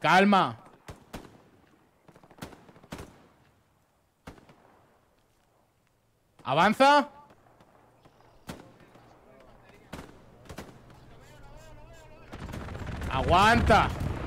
Calma. Avanza. Aguanta.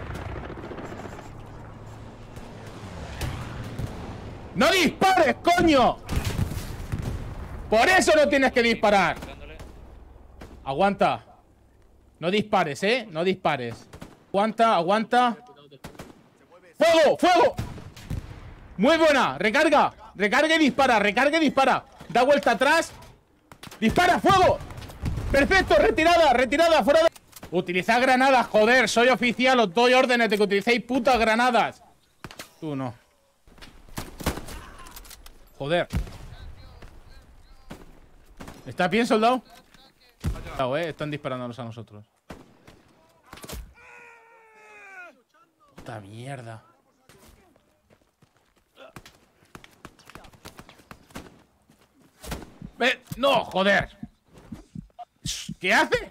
¡No dispares, coño! Por eso no tienes que disparar. Aguanta. No dispares, no dispares. Aguanta, aguanta. ¡Fuego! ¡Fuego! Muy buena. Recarga. Recarga y dispara. Recarga y dispara. Da vuelta atrás. Dispara. ¡Fuego! Perfecto. Retirada. Retirada. Fuera de... Utilizad granadas, joder. Soy oficial. Os doy órdenes de que utilicéis putas granadas. Tú no. Joder. ¿Estás bien, soldado? Están disparándonos a nosotros. Puta mierda. ¡No, joder! ¿Qué hace?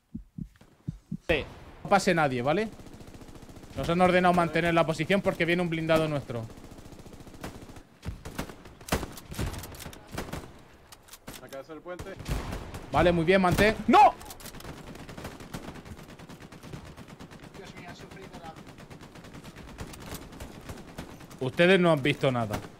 No pase nadie, ¿vale? Nos han ordenado mantener la posición porque viene un blindado nuestro. Acá es el puente. Vale, muy bien, mantén. ¡No! Ustedes no han visto nada.